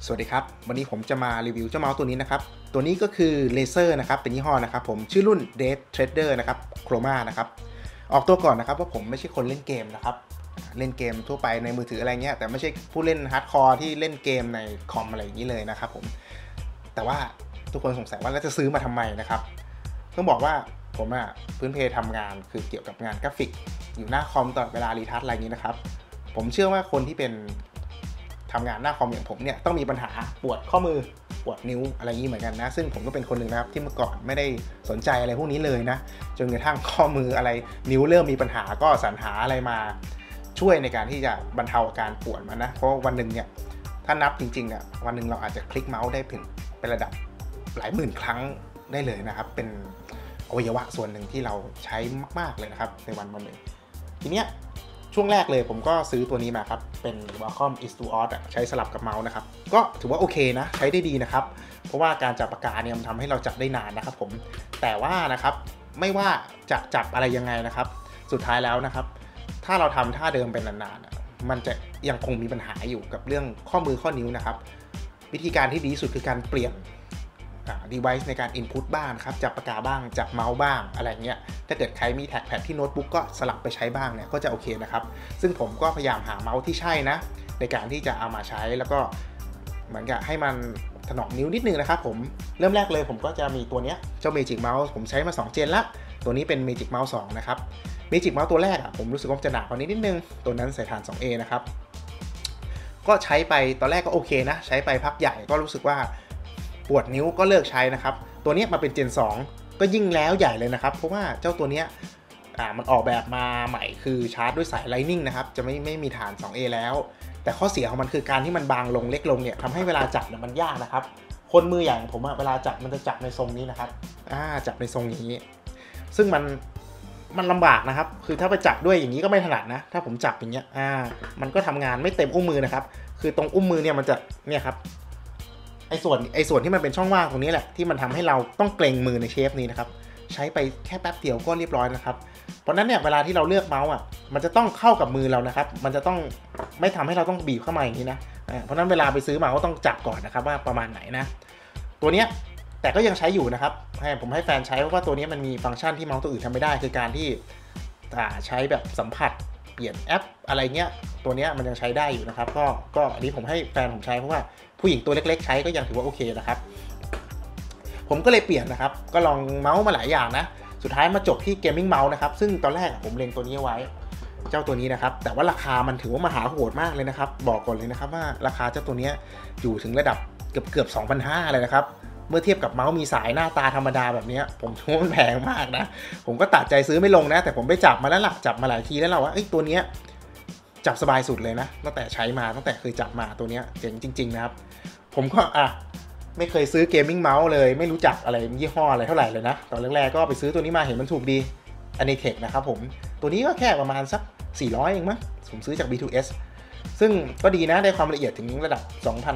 สวัสดีครับวันนี้ผมจะมารีวิวเจ้าเมาส์ตัวนี้นะครับตัวนี้ก็คือเลเซอร์นะครับเป็นยี่ห้อนะครับผมชื่อรุ่น Death Trader นะครับ Chroma นะครับออกตัวก่อนนะครับว่าผมไม่ใช่คนเล่นเกมนะครับเล่นเกมทั่วไปในมือถืออะไรเงี้ยแต่ไม่ใช่ผู้เล่นฮาร์ดคอร์ที่เล่นเกมในคอมอะไรอย่างนี้เลยนะครับผมแต่ว่าทุกคนสงสัยว่าแล้วจะซื้อมาทำไมนะครับต้องบอกว่าผมพื้นเพทำงานคือเกี่ยวกับงานกราฟิกอยู่หน้าคอมตลอดเวลารีทัชอะไรอย่างนี้นะครับผมเชื่อว่าคนที่เป็นทำงานหน้าคอมอย่างผมเนี่ยต้องมีปัญหาปวดข้อมือปวดนิ้วอะไรอย่างนี้เหมือนกันนะซึ่งผมก็เป็นคนหนึ่งนะครับที่เมื่อก่อนไม่ได้สนใจอะไรพวกนี้เลยนะจนกระทั่งข้อมืออะไรนิ้วเริ่มมีปัญหาก็สรรหาอะไรมาช่วยในการที่จะบรรเทาอาการปวดมันนะเพราะวันหนึ่งเนี่ยถ้านับจริงๆวันหนึ่งเราอาจจะคลิกเมาส์ได้เป็นระดับหลายหมื่นครั้งได้เลยนะครับเป็นอวัยวะส่วนหนึ่งที่เราใช้มากๆเลยนะครับในวันหนึ่งทีเนี้ยช่วงแรกเลยผมก็ซื้อตัวนี้มาครับเป็น Wacom X2Odd ใช้สลับกับเมาส์นะครับก็ถือว่าโอเคนะใช้ได้ดีนะครับเพราะว่าการจับปากกาเนี่ยมันทำให้เราจับได้นานนะครับผมแต่ว่านะครับไม่ว่าจะจับอะไรยังไงนะครับสุดท้ายแล้วนะครับถ้าเราทำท่าเดิมเป็นนานๆมันจะยังคงมีปัญหาอยู่กับเรื่องข้อมือข้อนิ้วนะครับวิธีการที่ดีที่สุดคือการเปลี่ยนdevice ในการ input บ้างครับจับปากกาบ้างจับเมาส์บ้างอะไรเงี้ยถ้าเกิดใครมีแท็กแพดที่โน้ตบุ๊กก็สลับไปใช้บ้างเนี่ยก็จะโอเคนะครับซึ่งผมก็พยายามหาเมาส์ที่ใช่นะในการที่จะเอามาใช้แล้วก็เหมือนกับให้มันถนอมนิ้วนิดนึงนะครับผมเริ่มแรกเลยผมก็จะมีตัวเนี้ยเจ้า Magic Mouse ผมใช้มา2เจนละตัวนี้เป็น Magic Mouse 2นะครับ Magic Mouse ตัวแรกผมรู้สึกว่าจะหนักกว่านี้นิดนึงตัวนั้นใส่ฐาน 2A นะครับก็ใช้ไปตอนแรกก็โอเคนะใช้ไปพักใหญ่ก็รู้สึกว่าปวดนิ้วก็เลิกใช้นะครับตัวนี้มาเป็นเจน2ก็ยิ่งแล้วใหญ่เลยนะครับเพราะว่าเจ้าตัวนี้มันออกแบบมาใหม่คือชาร์จด้วยสาย Lightning นะครับจะไม่มีฐาน 2A แล้วแต่ข้อเสียของมันคือการที่มันบางลงเล็กลงเนี่ยทำให้เวลาจับมันยากนะครับคนมืออย่างผมเวลาจับมันจะจับในทรงนี้นะครับจับในทรงอย่างนี้ซึ่งมันลำบากนะครับคือถ้าไปจับด้วยอย่างนี้ก็ไม่ถนัดนะถ้าผมจับอย่างเงี้ยมันก็ทำงานไม่เต็มอุ้งมือนะครับคือตรงอุ้งมือเนี่ยมันจะเนี่ยครับไอ้ส่วนที่มันเป็นช่องว่างตรงนี้แหละที่มันทำให้เราต้องเกรงมือในเชฟนี้นะครับใช้ไปแค่แป๊บเดียวก็เรียบร้อยนะครับเพราะนั้นเนี่ยเวลาที่เราเลือกเมาส์มันจะต้องเข้ากับมือเรานะครับมันจะต้องไม่ทำให้เราต้องบีบเข้ามาอย่างนี้นะเพราะนั้นเวลาไปซื้อมาก็ต้องจับก่อนนะครับว่าประมาณไหนนะตัวเนี้ยแต่ก็ยังใช้อยู่นะครับผมให้แฟนใช้เพราะว่าตัวนี้มันมีฟังก์ชันที่เมาส์ตัวอื่นทำไม่ได้คือการที่ใช้แบบสัมผัสเปลี่ยนแอปอะไรเงี้ยตัวนี้มันยังใช้ได้อยู่นะครับก็อันนี้ผมให้แฟนผมใช้เพราะว่าผู้หญิงตัวเล็กๆใช้ก็ยังถือว่าโอเคนะครับผมก็เลยเปลี่ยนนะครับก็ลองเมาส์มาหลายอย่างนะสุดท้ายมาจบที่เกมมิ่งเมาส์นะครับซึ่งตอนแรกผมเล็งตัวนี้ไว้เจ้าตัวนี้นะครับแต่ว่าราคามันถือว่ามหาโหดมากเลยนะครับบอกก่อนเลยนะครับว่าราคาเจ้าตัวนี้อยู่ถึงระดับเกือบ 2,500 เลยนะครับเมื่อเทียบกับเมาส์มีสายหน้าตาธรรมดาแบบนี้ผมคิดว่ามันแพงมากนะผมก็ตัดใจซื้อไม่ลงนะแต่ผมไปจับมาแล้วล่ะจับมาหลายทีแล้วว่าตัวนี้จับสบายสุดเลยนะตั้งแต่ใช้มาตั้งแต่เคยจับมาตัวนี้เจ๋งจริงๆนะครับผมก็ไม่เคยซื้อเกมมิ่งเมาส์เลยไม่รู้จักอะไรยี่ห้ออะไรเท่าไหร่เลยนะตอนแรกๆก็ไปซื้อตัวนี้มาเห็นมันถูกดีAnitechนะครับผมตัวนี้ก็แค่ประมาณสัก400เองมั้งผมซื้อจาก B2S ซึ่งก็ดีนะได้ความละเอียดถึงระดับ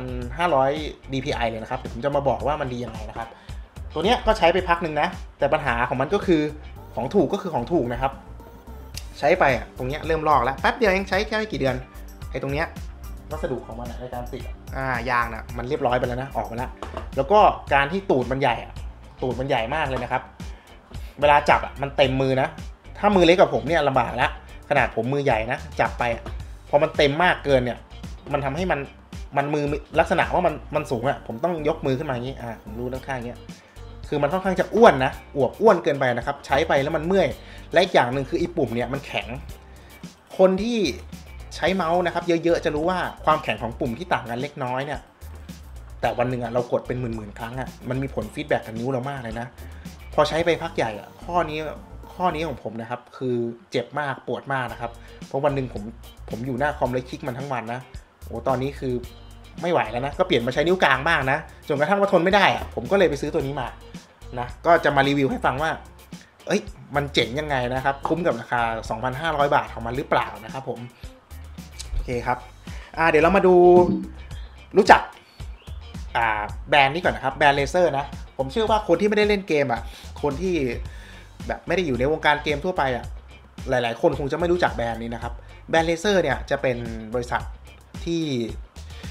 2,500 dpi เลยนะครับเดี๋ยวผมจะมาบอกว่ามันดียังไงนะครับตัวนี้ก็ใช้ไปพักหนึ่งนะแต่ปัญหาของมันก็คือของถูกก็คือของถูกนะครับใช้ไปตรงนี้เริ่มลอกแล้วแป๊บเดียวเองใช้แค่ไม่กี่เดือนไอ้ตรงนี้วัสดุของมันในการติดยางมันเรียบร้อยไปแล้วนะออกมาแล้วก็การที่ตูดมันใหญ่ตูดมันใหญ่มากเลยนะครับเวลาจับมันเต็มมือนะถ้ามือเล็กกว่าผมเนี่ยลำบากแล้วขนาดผมมือใหญ่นะจับไปพอมันเต็มมากเกินเนี่ยมันทำให้มันมือลักษณะว่ามันสูงผมต้องยกมือขึ้นมาอย่างนี้ผมรู้ด้านข้างอย่างเงี้ยคือมันค่อนข้างจะอ้วนนะอ้วนเกินไปนะครับใช้ไปแล้วมันเมื่อยและอีกอย่างหนึ่งคือปุ่มเนี่ยมันแข็งคนที่ใช้เมาส์นะครับเยอะๆจะรู้ว่าความแข็งของปุ่มที่ต่างกันเล็กน้อยเนี่ยแต่วันหนึ่งเรากดเป็นหมื่นๆครั้งมันมีผลฟีดแบ็กกับนิ้วเรามากเลยนะพอใช้ไปพักใหญ่ข้อนี้ของผมนะครับคือเจ็บมากปวดมากนะครับเพราะวันหนึ่งผมอยู่หน้าคอมเลยคลิกมันทั้งวันนะตอนนี้คือไม่ไหวแล้วนะก็เปลี่ยนมาใช้นิ้วกลางบ้างนะจนกระทั่งว่าทนไม่ได้ผมก็เลยไปซื้อตัวนี้มานะก็จะมารีวิวให้ฟังว่ามันเจ๋งยังไงนะครับคุ้มกับราคา 2,500 บาทของมันหรือเปล่านะครับผมโอเคครับเดี๋ยวเรามาดูรู้จักแบรนด์นี้ก่อนนะครับแบรนด์เลเซอร์นะผมเชื่อว่าคนที่ไม่ได้เล่นเกมคนที่แบบไม่ได้อยู่ในวงการเกมทั่วไปหลายๆคนคงจะไม่รู้จักแบรนด์นี้นะครับแบรนด์เลเซอร์เนี่ยจะเป็นบริษัทที่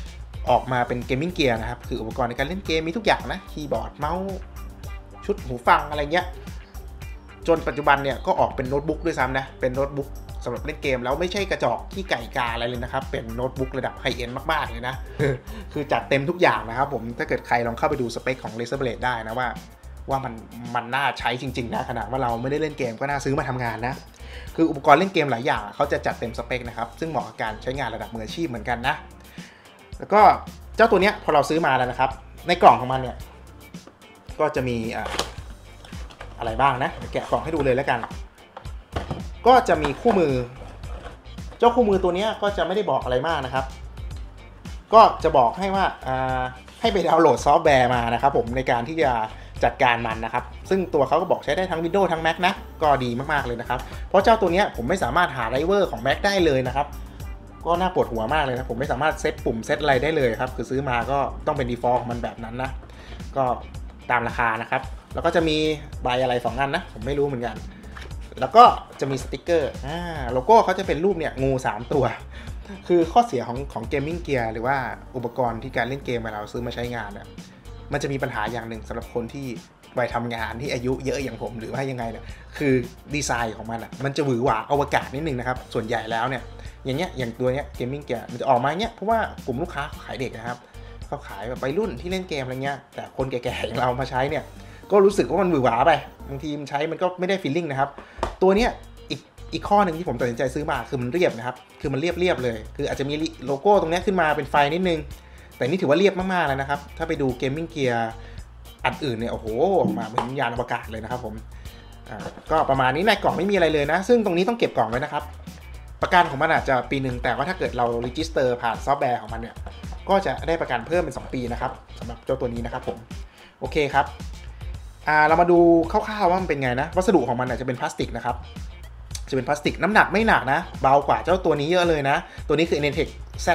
ออกมาเป็นเกมมิ่งเกียร์นะครับคืออุปกรณ์ในการเล่นเกมมีทุกอย่างนะคีย์บอร์ดเมาส์ชุดหูฟังอะไรเงี้ยจนปัจจุบันเนี่ยก็ออกเป็นโน้ตบุ๊กด้วยซ้ำนะเป็นโน้ตบุ๊กสำหรับเล่นเกมแล้วไม่ใช่กระจอกที่ไก่กาอะไรเลยนะครับเป็นโน้ตบุ๊กระดับไฮเอ็นด์มากๆเลยนะ คือจัดเต็มทุกอย่างนะครับผมถ้าเกิดใครลองเข้าไปดูสเปคของ Razer Blade ได้นะว่ามันน่าใช้จริงๆนะขนาดว่าเราไม่ได้เล่นเกมก็น่าซื้อมาทำงานนะคืออุปกรณ์เล่นเกมหลายอย่างเขาจะจัดเต็มสเปคนะครับซึ่งเหมาะกับการใช้งานระดับมืออาชีพเหมือนกันนะแล้วก็เจ้าตัวเนี้ยพอเราซื้อมาแล้วนะครับในกล่องของมันเนี่ยก็จะมีอะไรบ้างนะแกะกล่องให้ดูเลยแล้วกันก็จะมีคู่มือเจ้าคู่มือตัวนี้ก็จะไม่ได้บอกอะไรมากนะครับก็จะบอกให้ว่าให้ไปดาวน์โหลดซอฟต์แวร์มานะครับผมในการที่จะจัดการมันนะครับซึ่งตัวเขาก็บอกใช้ได้ทั้ง Windows ทั้ง Mac นะก็ดีมากๆเลยนะครับเพราะเจ้าตัวนี้ผมไม่สามารถหาไดรเวอร์ของ Mac ได้เลยนะครับก็น่าปวดหัวมากเลยนะผมไม่สามารถเซตปุ่มเซตอะไรได้เลยครับคือซื้อมาก็ต้องเป็น default ของมันแบบนั้นนะก็ตามราคานะครับแล้วก็จะมีใบอะไร2อันนะผมไม่รู้เหมือนกันแล้วก็จะมีสติ๊กเกอร์โลโก้เขาจะเป็นรูปเนี่ยงู3ตัวคือข้อเสียของเกมมิ่งเกียร์หรือว่าอุปกรณ์ที่การเล่นเกมเราซื้อมาใช้งานเนี่ยมันจะมีปัญหาอย่างหนึ่งสำหรับคนที่วัยทำงานที่อายุเยอะอย่างผมหรือว่ายังไงเนี่ยคือดีไซน์ของมันอ่ะมันจะหวือหวาอวกาศนิดนึงนะครับส่วนใหญ่แล้วเนี่ยอย่างตัวเนี้ยเกมมิ่งเกียร์มันจะออกมาเนี้ยเพราะว่ากลุ่มลูกค้าเขาขายเด็กนะครับเขาขายแบบวัยรุ่นที่เล่นเกมอะไรเงี้ยแต่คนแก่ๆอย่างเรามาใช้เนี่ยก็รู้สึกว่ามันหวือหวาไปบางทีมันใช้มันก็ไม่ได้ฟีลลิ่งนะครับตัวเนี้ยอีกข้อหนึ่งที่ผมตัดสินใจซื้อมาคือมันเรียบนะครับคือมันเรียบเลยคืออาจจะมีโลโก้ตรงนี้ขึ้นมาเป็นไฟนิดนึงแต่นี่ถือว่าเรียบมากๆแล้วนะครับถ้าไปดูเกมมิ่งเกียร์อันอื่นเนี่ยโอ้โหออกมาเหมือนยานอวกาศเลยนะครับผมก็ประมาณนี้ในกล่องไม่มีอะไรเลยนะซึ่งตรงนี้ต้องเก็บกล่องไว้นะครับประกันของมันอาจจะปีนึงแต่ว่าถ้าเกิดเรารีจิสเตอร์ผ่านซอฟต์แวร์ของมันเนี่ยก็จะได้ประกันเพิ่มเป็น2ปีนะครับสำหรับเจ้าตัวนี้นะครับผมโอเคครับเรามาดูคร่าวๆว่ามันเป็นไงนะวัสดุของมันจะเป็นพลาสติกนะครับจะเป็นพลาสติกน้ำหนักไม่หนักนะเบากว่าเจ้าตัวนี้เยอะเลยนะตัวนี้คือ Inetech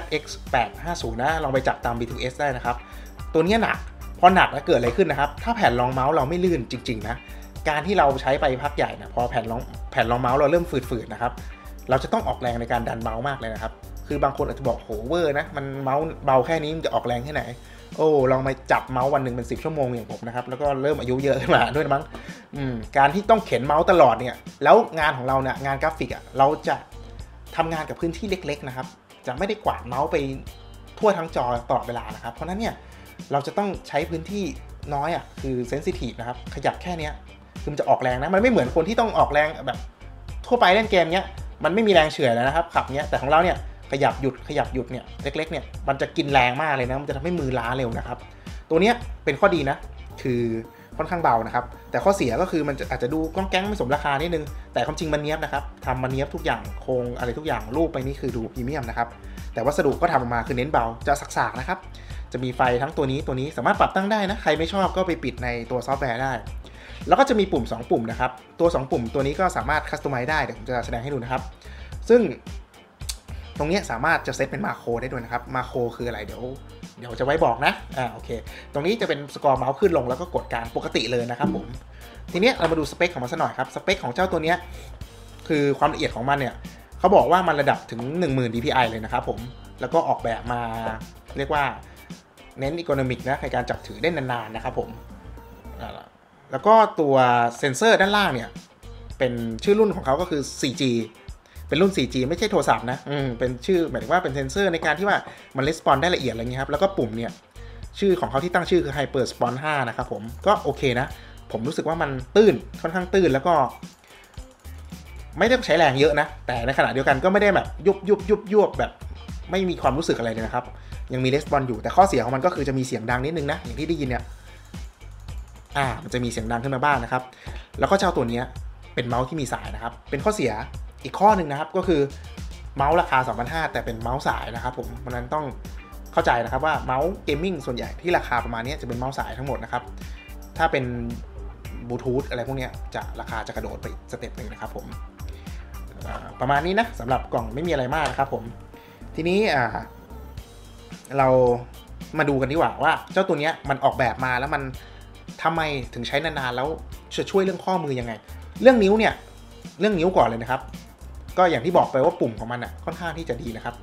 ZX850 นะลองไปจับตาม B2S ได้นะครับตัวนี้หนักพอหนักแล้วเกิดอะไรขึ้นนะครับถ้าแผ่นรองเมาส์เราไม่ลื่นจริงๆนะการที่เราใช้ไปพักใหญ่นะพอแผ่นรองเมาส์เราเริ่มฝืดๆนะครับเราจะต้องออกแรงในการดันเมาส์มากเลยนะครับคือบางคนอาจจะบอกโหเวอร์นะมันเมาส์เบาแค่นี้มันจะออกแรงแค่ไหนโอ้ลองไปจับเมาส์วันหนึ่งเป็น10 ชั่วโมงอย่างผมนะครับแล้วก็เริ่มอายุเยอะขึ้นมาด้วยมั้งการที่ต้องเข็นเมาส์ตลอดเนี่ยแล้วงานของเราเนี่ยงานกราฟิกเราจะทำงานกับพื้นที่เล็กๆนะครับจะไม่ได้กวาดเมาส์ไปทั่วทั้งจอตลอดเวลานะครับเพราะนั้นเนี่ยเราจะต้องใช้พื้นที่น้อยคือเซนซิทีฟนะครับขยับแค่นี้คือมันจะออกแรงนะมันไม่เหมือนคนที่ต้องออกแรงแบบทั่วไปเล่นเกมเนี้ยมันไม่มีแรงเฉื่อยแล้วนะครับขับเนี้ยแต่ของเราเนี่ยขยับหยุดเนี่ยเล็กๆเนี่ยมันจะกินแรงมากเลยนะมันจะทำให้มือล้าเร็วนะครับตัวเนี้ยเป็นข้อดีนะคือค่อนข้างเบานะครับแต่ข้อเสียก็คือมันอาจจะดูก้องแก๊งไม่สมราคานิดนึงแต่ความจริงมันเนี้ยบนะครับทำมันเนี้ยบทุกอย่างโครงอะไรทุกอย่างรูปไปนี่คือดูพรีเมียมนะครับแต่วัสดุก็ทำออกมาคือเน้นเบาจะสักๆนะครับจะมีไฟทั้งตัวนี้สามารถปรับตั้งได้นะใครไม่ชอบก็ไปปิดในตัวซอฟต์แวร์ได้แล้วก็จะมีปุ่ม2ปุ่มนะครับตัว2ปุ่มตัวนี้ก็สามารถคัสตอมไมซ์ได้เดี๋ยวผมจะแสดงให้ดูนะครับซึ่งตรงนี้สามารถจะเซตเป็นมาโครได้ด้วยนะครับมาโครคืออะไรเดี๋ยวจะไว้บอกนะโอเคตรงนี้จะเป็นสกอร์เมาส์ขึ้นลงแล้วก็กดการปกติเลยนะครับผมทีนี้เรามาดูสเปคของมันสักหน่อยครับสเปคของเจ้าตัวนี้คือความละเอียดของมันเนี่ยเขาบอกว่ามันระดับถึง 10,000 dpi เลยนะครับผมแล้วก็ออกแบบมาเรียกว่าเน้นอีโคโนมิกนะในการจับถือได้นานๆนะครับผมแล้วก็ตัวเซ็นเซอร์ด้านล่างเนี่ยเป็นชื่อรุ่นของเขาก็คือ 4G เป็นรุ่น 4G ไม่ใช่โทรศัพท์นะเป็นชื่อหมายถึงว่าเป็นเซ็นเซอร์ในการที่ว่ามันรีสปอนได้ละเอียดอะไรเงี้ยครับแล้วก็ปุ่มเนี่ยชื่อของเขาที่ตั้งชื่อคือ Hyper Response 5นะครับผมก็โอเคนะผมรู้สึกว่ามันตื้นค่อนข้างตื้นแล้วก็ไม่ได้ใช้แรงเยอะนะแต่ในขณะเดียวกันก็ไม่ได้แบบยุบแบบไม่มีความรู้สึกอะไรเลยนะครับยังมีรีสปอนอยู่แต่ข้อเสียของมันก็คือจะมีเสียงดังนิดนึงนะอย่างที่ได้ยินเนี่ยมันจะมีเสียงดังขึ้นมาบ้างนะครับแล้วก็เจ้าตัวนี้เป็นเมาส์ที่มีสายนะครับเป็นข้อเสียอีกข้อหนึ่งนะครับก็คือเมาส์ราคา 2,500 แต่เป็นเมาส์สายนะครับผมเพราะนั้นต้องเข้าใจนะครับว่าเมาส์เกมมิ่งส่วนใหญ่ที่ราคาประมาณนี้จะเป็นเมาส์สายทั้งหมดนะครับถ้าเป็นบลูทูธอะไรพวกนี้จะราคาจะกระโดดไปสเต็ปนึงนะครับผมประมาณนี้นะสำหรับกล่องไม่มีอะไรมากนะครับผมทีนี้เรามาดูกันดีกว่าเจ้าตัวนี้มันออกแบบมาแล้วมันทำไมถึงใช้นานๆแล้วจะช่วยเรื่องข้อมือยังไงเรื่องนิ้วเนี่ยเรื่องนิ้วก่อนเลยนะครับก็อย่างที่บอกไปว่าปุ่มของมันค่อนข้างที่จะดีนะครับ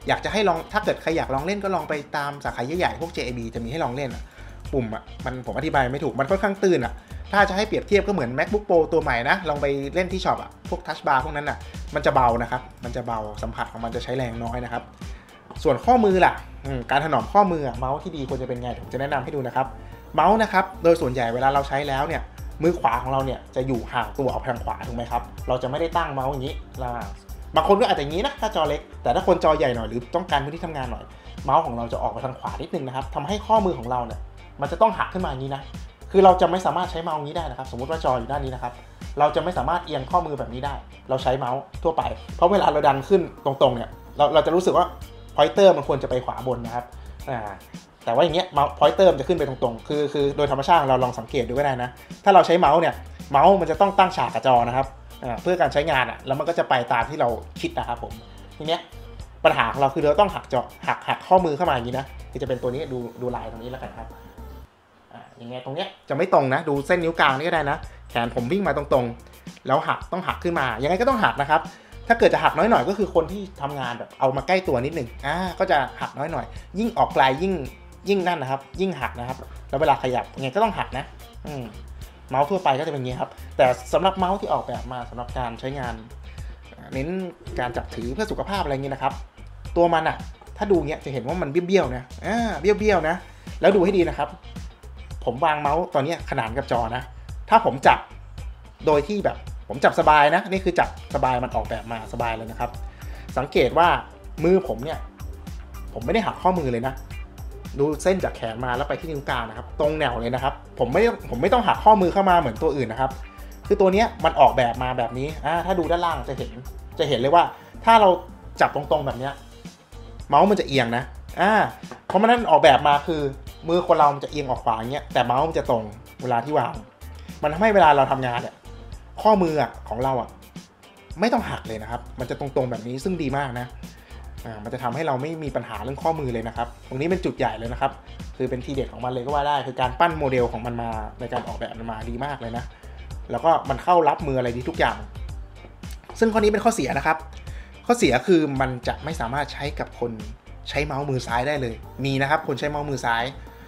อยากจะให้ลองถ้าเกิดใครอยากลองเล่นก็ลองไปตามสาขาใหญ่ๆพวก JAB จะมีให้ลองเล่นปุ่มผมอธิบายไม่ถูกมันค่อนข้างตื้นถ้าจะให้เปรียบเทียบก็เหมือน MacBook Pro ตัวใหม่นะลองไปเล่นที่ช็อปพวก Touch Bar พวกนั้นมันจะเบานะครับมันจะเบาสัมผัสของมันจะใช้แรงน้อยนะครับส่วนข้อมือล่ะการถนอมข้อมือเมาส์ที่ดีควรจะเป็นไงผมจะแนะนำให้ดูนะครับเมาส์นะครับโดยส่วนใหญ่เวลาเราใช้แล้วเนี่ยมือขวาของเราเนี่ยจะอยู่ห่างตัวออกทางขวาถูกไหมครับเราจะไม่ได้ตั้งเมาส์อย่างนี้บางคนก็อาจจะอย่างนี้นะถ้าจอเล็กแต่ถ้าคนจอใหญ่หน่อยหรือต้องการพื้นที่ทำงานหน่อยเมาส์ของเราจะออกไปทางขวานิดนึงนะครับทำให้ข้อมือของเราเนี่ยมันจะต้องหักขึ้นมาอย่างนี้นะคือเราจะไม่สามารถใช้เมาส์นี้ได้นะครับสมมติว่าจออยู่ด้านนี้นะครับเราจะไม่สามารถเอียงข้อมือแบบนี้ได้เราใช้เมาส์ทั่วไปเพราะเวลาเราดันขึ้นตรงๆเนี่ยเราจะรู้สึกว่าพอยเตอร์มันควรจะไปขวาบนนะครับแต่ว่าอย่างเงี้ยเมาส์พอยเตอร์มันจะขึ้นไปตรงๆคือโดยธรรมชาติเราลองสังเกตดูก็ได้นะถ้าเราใช้เมาส์เนี่ยเมาส์มันจะต้องตั้งฉากกับจอนะครับเพื่อการใช้งานแล้วมันก็จะไปตามที่เราคิดนะครับผมทีเนี้ยปัญหาของเราคือเราต้องหักข้อมือเข้ามาอย่างนี้นะที่จะเป็นตัวนี้ดูลายตรงนี้แล้วกันครับยังไงตรงเนี้ยจะไม่ตรงนะดูเส้นนิ้วกลางนี่ก็ได้นะแขนผมวิ่งมาตรงๆแล้วต้องหักขึ้นมายังไงก็ต้องหักนะครับถ้าเกิดจะหักน้อยหน่อยก็คือคนที่ทำงานแบบเอามาใกล้ตัวนิดนึงก็จะหักน้อยหน่อยยิ่งออกไกลยิ่งนั่นนะครับยิ่งหักนะครับแล้วเวลาขยับยังไงก็ต้องหักนะเมาส์ทั่วไปก็จะเป็นอย่างนี้ครับแต่สำหรับเมาส์ที่ออกแบบมาสำหรับการใช้งานเน้นการจับถือเพื่อสุขภาพอะไรเงี้ยนะครับตัวมันถ้าดูเงี้ยจะเห็นว่ามันเบี้ยวๆนะเบี้ยวๆนะแล้วดูให้ดีนะครับผมวางเมาส์ตอนนี้ขนานกับจอนะถ้าผมจับโดยที่แบบผมจับสบายนะนี่คือจับสบายมันออกแบบมาสบายเลยนะครับสังเกตว่ามือผมเนี่ยผมไม่ได้หักข้อมือเลยนะดูเส้นจากแขนมาแล้วไปที่นิ้วกลางนะครับตรงแนวเลยนะครับผมไม่ต้องหักข้อมือเข้ามาเหมือนตัวอื่นนะครับคือตัวนี้มันออกแบบมาแบบนี้ถ้าดูด้านล่างจะเห็นเลยว่าถ้าเราจับตรงๆแบบนี้เมาส์มันจะเอียงนะเพราะมันนั่นออกแบบมาคือมือคนเรามันจะเอียงออกขวาอย่างเงี้ยแต่เมาส์มันจะตรงเวลาที่วางมันทำให้เวลาเราทำงานเนี่ยข้อมือของเราไม่ต้องหักเลยนะครับมันจะตรงๆแบบนี้ซึ่งดีมากนะมันจะทำให้เราไม่มีปัญหาเรื่องข้อมือเลยนะครับตรงนี้เป็นจุดใหญ่เลยนะครับคือเป็นทีเด็ดของมันเลยก็ว่าได้คือการปั้นโมเดลของมันมาในการออกแบบมันมาดีมากเลยนะแล้วก็มันเข้ารับมืออะไรดีทุกอย่างซึ่งข้อนี้เป็นข้อเสียนะครับข้อเสียคือมันจะไม่สามารถใช้กับคนใช้เมาส์มือซ้ายได้เลยมีนะครับคนใช้เมาส์มือซ้าย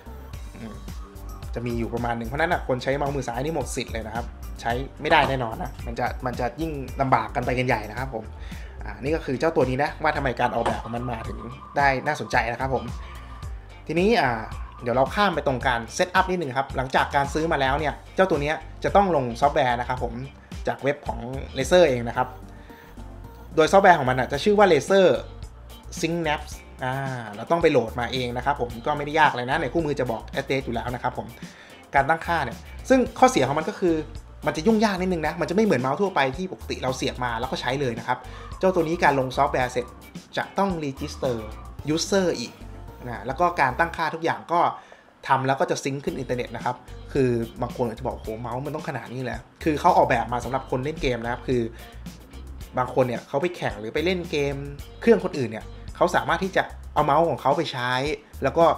จะมีอยู่ประมาณหนึ่งเพราะนั้นคนใช้เมาส์มือซ้ายนี่หมดสิทธิ์เลยนะครับใช้ไม่ได้แน่นอนนะมันจะยิ่งลำบากกันไปกันใหญ่นะครับผมนี่ก็คือเจ้าตัวนี้นะว่าทำไมการออกแบบของมันมาถึงได้น่าสนใจนะครับผมทีนี้เดี๋ยวเราข้ามไปตรงการเซตอัพนิดนึงครับหลังจากการซื้อมาแล้วเนี่ยเจ้าตัวนี้จะต้องลงซอฟต์แวร์นะครับผมจากเว็บของ Razer เองนะครับโดยซอฟต์แวร์ของมันจะชื่อว่า Razer Synapse เราต้องไปโหลดมาเองนะครับผมก็ไม่ได้ยากเลยนะในคู่มือจะบอก address อยู่แล้วนะครับผมการตั้งค่าเนี่ยซึ่งข้อเสียของมันก็คือมันจะยุ่งยากนิดนึงนะมันจะไม่เหมือนเมาส์ทั่วไปที่ปกติเราเสียบมาแล้วก็ใช้เลยนะครับเจ้าตัวนี้การลงซอฟต์แวร์เสร็จจะต้อง register user อีกแล้วก็การตั้งค่าทุกอย่างก็ทำแล้วก็จะซิงค์ขึ้นอินเทอร์เน็ตนะครับคือบางคนอาจจะบอกโหเมาส์มันต้องขนาดนี้แหละคือเขาออกแบบมาสำหรับคนเล่นเกมนะครับคือบางคนเนี่ยเขาไปแข่งหรือไปเล่นเกมเครื่องคนอื่นเนี่ยเขาสามารถที่จะเอาเมาส์ของเขาไปใช้แล้วก็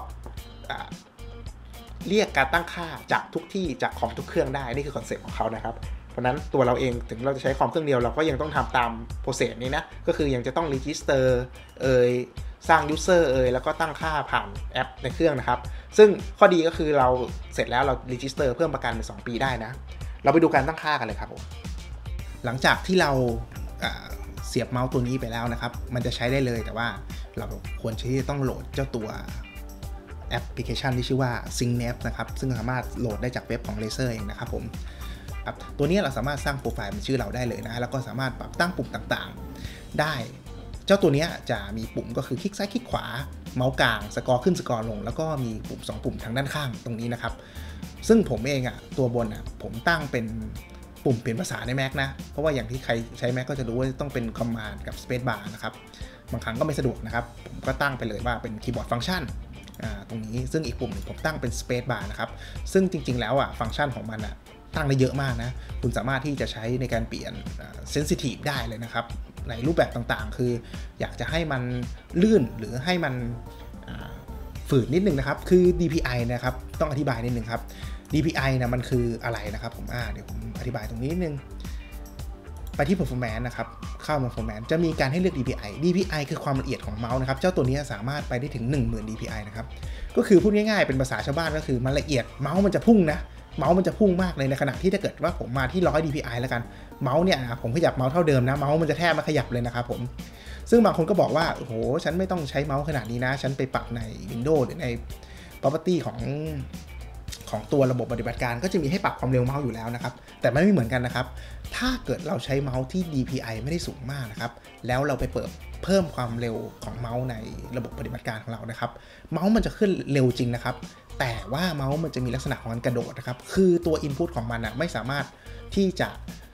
เรียกการตั้งค่าจากทุกที่จากคอมทุกเครื่องได้นี่คือคอนเซ็ปต์ของเขานะครับเพราะนั้นตัวเราเองถึงเราจะใช้คอมเครื่องเดียวเราก็ยังต้องทำตามโปรเซสนี้นะก็คือยังจะต้อง register สร้าง user แล้วก็ตั้งค่าผ่านแอปในเครื่องนะครับซึ่งข้อดีก็คือเราเสร็จแล้วเรา register เพิ่มประกันเป็น2 ปีได้นะเราไปดูการตั้งค่ากันเลยครับผมหลังจากที่เราเสียบเมาส์ตัวนี้ไปแล้วนะครับมันจะใช้ได้เลยแต่ว่าเราควรที่จะต้องโหลดเจ้าตัวแอปพลิเคชันที่ชื่อว่า Synapse นะครับซึ่งสามารถโหลดได้จากเว็บของ Razer เองนะครับผมตัวนี้เราสามารถสร้างโปรไฟล์เป็นชื่อเราได้เลยนะแล้วก็สามารถปรับตั้งปุ่มต่างๆได้เจ้าตัวนี้จะมีปุ่มก็คือคลิกซ้ายคลิกขวาเมาส์กลางสกอร์ขึ้นสกอร์ลงแล้วก็มีปุ่ม2 ปุ่มทางด้านข้างตรงนี้นะครับซึ่งผมเองตัวบนผมตั้งเป็นปุ่มเปลี่ยนภาษาใน Mac นะเพราะว่าอย่างที่ใครใช้ Mac ก็จะรู้ว่าต้องเป็น Command กับ Space Bar นะครับบางครั้งก็ไม่สะดวกนะครับผมก็ตั้งไปเลยว่าเป็นคีย์บอร์ดฟังก์ชันตรงนี้ซึ่งอีกปุ่มหนึ่งผมตั้งเป็น Space Bar นะครับซึ่งจริงๆแล้วฟังก์ชันของมันตั้งได้เยอะมากนะคุณสามารถที่จะใช้ในการเปลี่ยน Sensitive ได้เลยนะครับในรูปแบบต่างๆคืออยากจะให้มันลื่นหรือให้มันฝืดนิดนึงนะครับคือ DPI นะครับต้องอธิบายนิดนึงครับ DPI นะมันคืออะไรนะครับผมเดี๋ยวผมอธิบายตรงนี้นิดนึงไปที่ performance นะครับเข้า performance จะมีการให้เลือก DPI คือความละเอียดของเมาส์นะครับเจ้าตัวนี้สามารถไปได้ถึง 10,000 DPI นะครับก็คือพูดง่ายๆเป็นภาษาชาวบ้านก็คือมันละเอียดเมาส์มันจะพุ่งนะเมาส์มันจะพุ่งมากเลยในขณะที่ถ้าเกิดว่าผมมาที่100 DPI แล้วกันเมาส์เนี่ยผมขยับเมาส์เท่าเดิมนะเมาส์มันจะแทบไม่ขยับเลยนะครับผมซึ่งบางคนก็บอกว่าโอ้โหฉันไม่ต้องใช้เมาส์ขนาดนี้นะฉันไปปรับใน Windows หรือใน property ของตัวระบบปฏิบัติการก็จะมีให้ปรับความเร็วเมาส์อยู่แล้วนะครับแต่ไม่เหมือนกันนะครับถ้าเกิดเราใช้เมาส์ที่ DPI ไม่ได้สูงมากนะครับแล้วเราไปเพิ่มความเร็วของเมาส์ในระบบปฏิบัติการของเรานะครับเมาส์มันจะขึ้นเร็วจริงนะครับแต่ว่าเมาส์มันจะมีลักษณะของการกระโดดนะครับคือตัว Input ของมันไม่สามารถที่จะ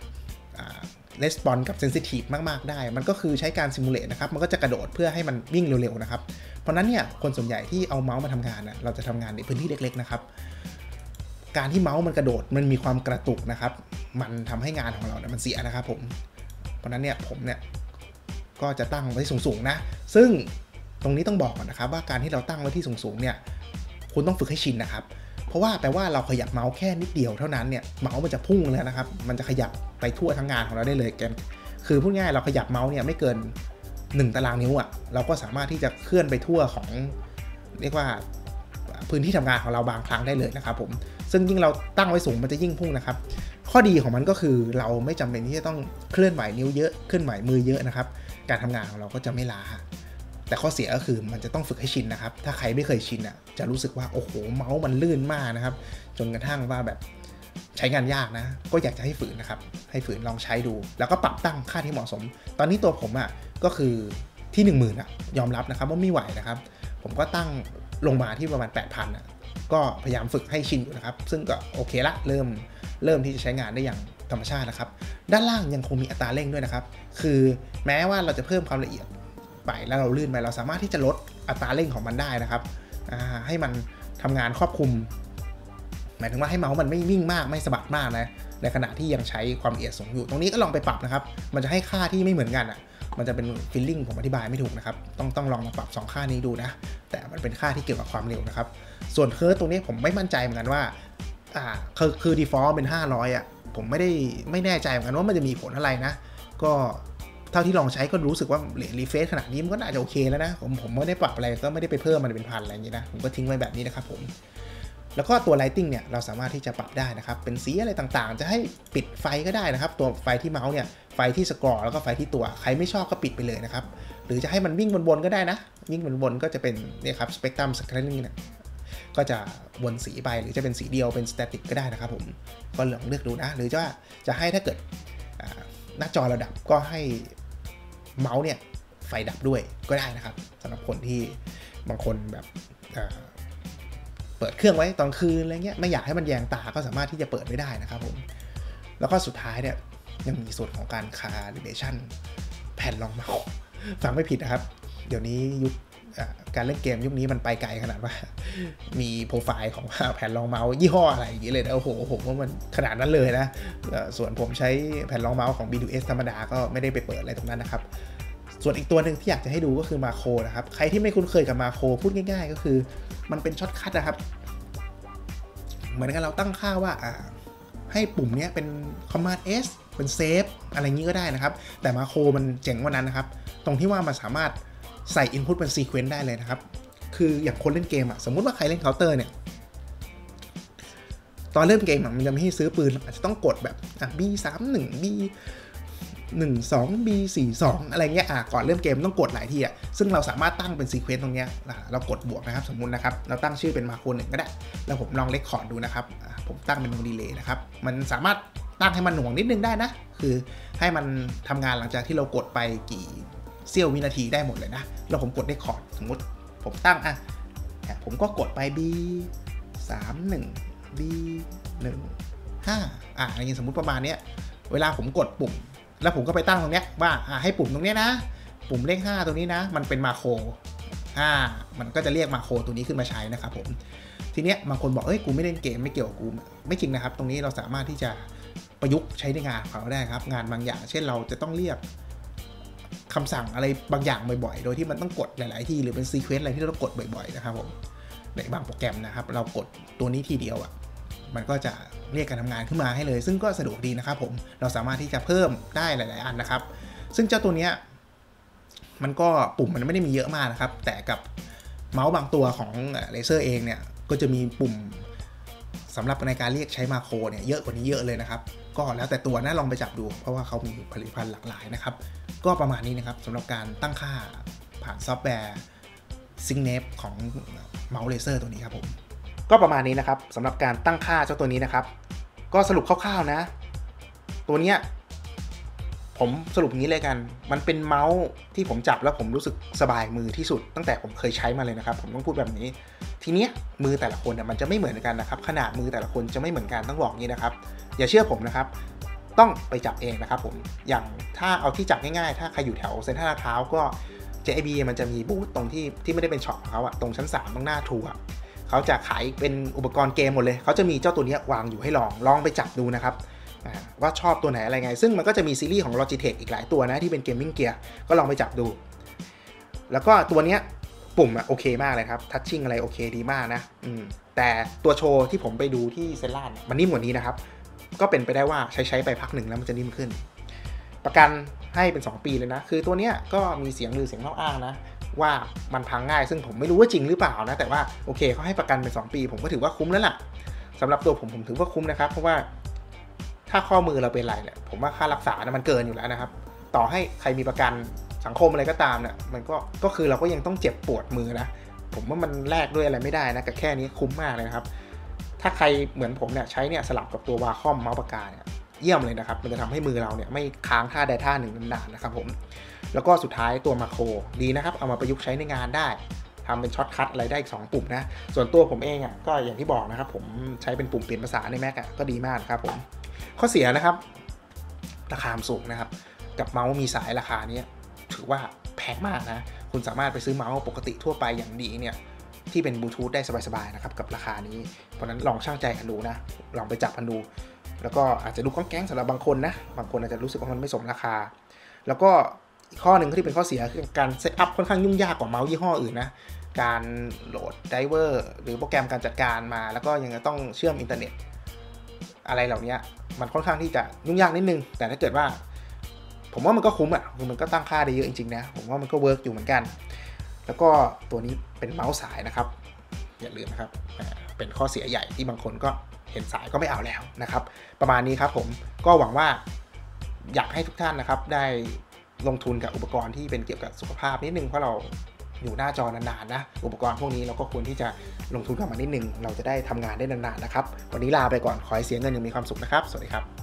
response กับ sensitive มากๆได้มันก็คือใช้การ simulate นะครับมันก็จะกระโดดเพื่อให้มันวิ่งเร็วๆนะครับเพราะนั้นเนี่ยคนส่วนใหญ่ที่เอาเมาส์มาทำงานเราจะทำงานในพื้นที่เล็กๆนะครับการที่เมาส์มันกระโดดมันมีความกระตุกนะครับมันทำให้งานของเราเนี่ยมันเสียนะครับผมเพราะนั้นเนี่ยผมเนี่ยก็จะตั้งไว้สูงๆนะซึ่งตรงนี้ต้องบอกก่อนนะครับว่าการที่เราตั้งไว้ที่สูงๆเนี่ยคุณต้องฝึกให้ชินนะครับเพราะว่าแปลว่าเราขยับเมาส์แค่นิดเดียวเท่านั้นเนี่ยเมาส์มันจะพุ่งเลยนะครับมันจะขยับไปทั่วทั้งงานของเราได้เลยกันคือพูดง่ายเราขยับเมาส์เนี่ยไม่เกิน1 ตารางนิ้วเราก็สามารถที่จะเคลื่อนไปทั่วของเรียกว่าพื้นที่ทำงานของเราบางครั้งได้เลยนะครับผมซึ่งยิ่งเราตั้งไว้สูงมันจะยิ่งพุ่งนะครับข้อดีของมันก็คือเราไม่จำเป็นที่จะต้องเคลื่อนไหวนิ้วเยอะเคลื่อนไหวมือเยอะนะครับการทำงานของเราก็จะไม่ล้าแต่ข้อเสียก็คือมันจะต้องฝึกให้ชินนะครับถ้าใครไม่เคยชินจะรู้สึกว่าโอ้โหเมาส์มันลื่นมากนะครับจนกระทั่งว่าแบบใช้งานยากนะก็อยากจะให้ฝืนนะครับให้ฝืนลองใช้ดูแล้วก็ปรับตั้งค่าที่เหมาะสมตอนนี้ตัวผมก็คือที่ 10,000 ยอมรับนะครับว่าไม่ไหวนะครับผมก็ตั้งลงมาที่ประมาณ 8,000 ก็พยายามฝึกให้ชินอยู่นะครับซึ่งก็โอเคละเริ่มที่จะใช้งานได้อย่างธรรมชาตินะครับด้านล่างยังคงมีอัตราเร่งด้วยนะครับคือแม้ว่าเราจะเพิ่มความละเอียดไปแล้วเราลื่นไปเราสามารถที่จะลดอัตราเร่งของมันได้นะครับให้มันทำงานครอบคลุมหมายถึงว่าให้เมาส์มันไม่วิ่งมากไม่สะบัดมากนะในขณะที่ยังใช้ความละเอียดสูงอยู่ตรงนี้ก็ลองไปปรับนะครับมันจะให้ค่าที่ไม่เหมือนกันมันจะเป็นฟีลลิ่งผมอธิบายไม่ถูกนะครับต้องลองมาปรับ2ค่านี้ดูนะแต่มันเป็นค่าที่เกี่ยวกับความเร็วนะครับส่วนเคิร์ฟตรงนี้ผมไม่มั่นใจเหมือนกันว่าคือ default เป็น500ผมไม่แน่ใจเหมือนกันว่ามันจะมีผลอะไรนะก็เท่าที่ลองใช้ก็รู้สึกว่าเรทรีเฟรชขนาดนี้มันก็น่าจะโอเคแล้วนะผมไม่ได้ปรับอะไรก็ไม่ได้ไปเพิ่มมันเป็นพันอะไรอย่างนี้นะผมก็ทิ้งไว้แบบนี้นะครับผมแล้วก็ตัว Lighting เนี่ยเราสามารถที่จะปรับได้นะครับเป็นสีอะไรต่างๆจะให้ปิดไฟก็ได้นะครับตัวไฟที่เมาส์เนี่ยไฟที่สกรอแล้วก็ไฟที่ตัวใครไม่ชอบก็ปิดไปเลยนะครับหรือจะให้มันวิ่งบนๆก็ได้นะวิ่งบนๆก็จะเป็นเนี่ยครับ Spectrum Screening เนี่ยก็จะวนสีไปหรือจะเป็นสีเดียวเป็น Static ก็ได้นะครับผมก็ลองเลือกดูนะหรือจะให้ถ้าเกิดหน้าจอระดับก็ให้เมาส์เนี่ยไฟดับด้วยก็ได้นะครับสำหรับคนที่บางคนแบบเปิดเครื่องไว้ตอนคืนอะไรเงี้ยไม่อยากให้มันแยงตาก็สามารถที่จะเปิดไว้ได้นะครับผมแล้วก็สุดท้ายเนี่ยยังมีส่วนของการ calibration แผ่นรองเมาส์ฟังไม่ผิดนะครับเดี๋ยวนี้ยุคการเล่นเกมยุคนี้มันไปไกลขนาดว่ามีโปรไฟล์ของแผ่นรองเมาส์ยี่ห้ออะไรอย่างนี้เลยนะโอ้โหผมว่ามันขนาดนั้นเลยนะส่วนผมใช้แผ่นรองเมาส์ของ B2S ธรรมดาก็ไม่ได้ไปเปิดอะไรตรงนั้นนะครับส่วนอีกตัวหนึ่งที่อยากจะให้ดูก็คือมาโครนะครับใครที่ไม่คุ้นเคยกับมาโครพูดง่ายๆก็คือมันเป็นช็อตคัทนะครับเหมือนกันเราตั้งค่าว่าให้ปุ่มนี้เป็น Command S เป็นเซฟอะไรงี้ก็ได้นะครับแต่มาโครมันเจ๋งกว่านั้นนะครับตรงที่ว่ามันสามารถใส่ input เป็น sequence ได้เลยนะครับคืออย่างคนเล่นเกมสมมุติว่าใครเล่นเคาน์เตอร์เนี่ยตอนเริ่มเกมมันจะไม่ให้ซื้อปืนอาจจะต้องกดแบบB31 B12 B42 อะไรเงี้ยก่อนเริ่มเกมต้องกดหลายทีซึ่งเราสามารถตั้งเป็น sequence ตรงเนี้ยเรากดบวกนะครับสมมุตินะครับเราตั้งชื่อเป็นมาโคร1ก็ได้แล้วผมลองเรคคอร์ดดูนะครับผมตั้งเป็นวงดีเลย์นะครับมันสามารถตั้งให้มันหน่วงนิดนึงได้นะคือให้มันทำงานหลังจากที่เรากดไปกี่เสี้ยววินาทีได้หมดเลยนะแล้วผมกดเรคคอร์ดสมมติผมตั้งผมก็กดไป B31 B15 อะไรอย่างนี้สมมุติประมาณนี้เวลาผมกดปุ่มแล้วผมก็ไปตั้งตรงเนี้ยว่าให้ปุ่มตรงเนี้ยนะปุ่มเลข5ตัวนี้นะมันเป็นมาโครมันก็จะเรียกมาโครตัวนี้ขึ้นมาใช้นะครับผมทีเนี้ยบางคนบอกกูไม่เล่นเกมไม่เกี่ยวกับกูไม่จริงนะครับตรงนี้เราสามารถที่จะประยุกต์ใช้ในงานของเราได้ครับงานบางอย่างเช่นเราจะต้องเรียกคำสั่งอะไรบางอย่างบ่อยๆโดยที่มันต้องกดหลายๆทีหรือเป็นซีเควนซ์อะไรที่เราต้องกดบ่อยๆนะครับผมในบางโปรแกรมนะครับเรากดตัวนี้ทีเดียวมันก็จะเรียกการทำงานขึ้นมาให้เลยซึ่งก็สะดวกดีนะครับผมเราสามารถที่จะเพิ่มได้หลายๆอันนะครับซึ่งเจ้าตัวเนี้ยมันก็ปุ่มมันไม่ได้มีเยอะมากนะครับแต่กับเมาส์บางตัวของเลเซอร์เองเนี่ยก็จะมีปุ่มสำหรับในการเรียกใช้มาโครเนี่ยเยอะกว่านี้เยอะเลยนะครับก็แล้วแต่ตัวนะลองไปจับดูเพราะว่าเขามีผลิตภัณฑ์หลากหลายนะครับก็ประมาณนี้นะครับสำหรับการตั้งค่าผ่านซอฟต์แวร์Syngnave ของเมาส์เลเซอร์ตัวนี้ครับผมก็ประมาณนี้นะครับสำหรับการตั้งค่าเจ้าตัวนี้นะครับก็สรุปคร่าวๆนะตัวเนี้ยผมสรุปงี้เลยกันมันเป็นเมาส์ที่ผมจับแล้วผมรู้สึกสบายมือที่สุดตั้งแต่ผมเคยใช้มาเลยนะครับผมต้องพูดแบบนี้ทีเนี้ยมือแต่ละคนเนี่ยมันจะไม่เหมือนกันนะครับขนาดมือแต่ละคนจะไม่เหมือนกันต้องบอกงี้นะครับอย่าเชื่อผมนะครับต้องไปจับเองนะครับผมอย่างถ้าเอาที่จับง่ายๆถ้าใครอยู่แถวเซ็นทรัลลาดพร้าวก็ JB มันจะมีบูธตรงที่ไม่ได้เป็นช็อปของเขาอะตรงชั้น3ตรงหน้าทัวร์เขาจะขายเป็นอุปกรณ์เกมหมดเลยเขาจะมีเจ้าตัวนี้วางอยู่ให้ลองไปจับดูนะครับว่าชอบตัวไหนอะไรไงซึ่งมันก็จะมีซีรีส์ของ Logitech อีกหลายตัวนะที่เป็นเกมมิ่งเกียร์ก็ลองไปจับดูแล้วก็ตัวเนี้ยปุ่มโอเคมากเลยครับทัชชิ่งอะไรโอเคดีมากนะแต่ตัวโชว์ที่ผมไปดูที่เซนล่ามันนิ่มกว่านี้นะครับก็เป็นไปได้ว่าใช้ไปพักหนึ่งแล้วมันจะนิ่มขึ้นประกันให้เป็น2 ปีเลยนะคือตัวเนี้ยก็มีเสียงลือเสียงเล่าอ้างนะว่ามันพังง่ายซึ่งผมไม่รู้ว่าจริงหรือเปล่านะแต่ว่าโอเคเขาให้ประกันเป็น2 ปีผมก็ถือว่าคุ้มแล้วล่ะสำหรับตัวผมถือว่าคุ้มนะครับเพราะว่าถ้าข้อมือเราเป็นไรเนี่ยผมว่าค่ารักษานะมันเกินอยู่แล้วนะครับต่อให้ใครมีประกันสังคมอะไรก็ตามเนี่ยมันก็คือเราก็ยังต้องเจ็บปวดมือนะผมว่ามันแลกด้วยอะไรไม่ได้นะกับแค่นี้คุ้มมากเลยนะครับถ้าใครเหมือนผมเนี่ยใช้เนี่ยสลับกับตัววาคอมเมาส์ปากกาเนี่ยเยี่ยมเลยนะครับมันจะทำให้มือเราเนี่ยไม่ค้างท่าใดท่าหนึ่งนานๆนะครับผมแล้วก็สุดท้ายตัวมาโครดีนะครับเอามาประยุกต์ใช้ในงานได้ทำเป็นช็อตคัทอะไรได้อีก2 ปุ่มนะส่วนตัวผมเองก็อย่างที่บอกนะครับผมใช้เป็นปุ่มเปลี่ยนภาษาใน Mac ก็ดีมากครับผมข้อเสียนะครับราคาสูงนะครับกับเมาส์มีสายราคานี้ถือว่าแพงมากนะคุณสามารถไปซื้อเมาส์ปกติทั่วไปอย่างดีเนี่ยที่เป็นบลูทูธได้สบายๆนะครับกับราคานี้เพราะนั้นลองชั่งใจกันดูนะลองไปจับกันดูแล้วก็อาจจะดูก้องแก๊งสำหรับบางคนนะบางคนอาจจะรู้สึกว่ามันไม่สมราคาแล้วก็อีกข้อหนึ่งที่เป็นข้อเสียคือการเซตอัพค่อนข้างยุ่งยากกว่าเมาส์ยี่ห้ออื่นนะการโหลดไดรเวอร์หรือโปรแกรมการจัดการมาแล้วก็ยังจะต้องเชื่อมอินเทอร์เน็ตอะไรเหล่านี้มันค่อนข้างที่จะยุ่งยากนิดนึงแต่ถ้าเกิดว่าผมว่ามันก็คุ้มคือมันก็ตั้งค่าได้เยอะจริงๆนะผมว่ามันก็เวิร์กอยู่เหมือนกันแล้วก็ตัวนี้เป็นเมาส์สายนะครับอย่าลืมนะครับเป็นข้อเสียใหญ่ที่บางคนก็เห็นสายก็ไม่เอาแล้วนะครับประมาณนี้ครับผมก็หวังว่าอยากให้ทุกท่านนะครับได้ลงทุนกับอุปกรณ์ที่เป็นเกี่ยวกับสุขภาพนิดนึงเพราะเราอยู่หน้าจอนานๆนะอุปกรณ์พวกนี้เราก็ควรที่จะลงทุนกับมันนิดนึงเราจะได้ทำงานได้นานๆนะครับวันนี้ลาไปก่อนขอให้เสียเงินอย่างมีความสุขนะครับสวัสดีครับ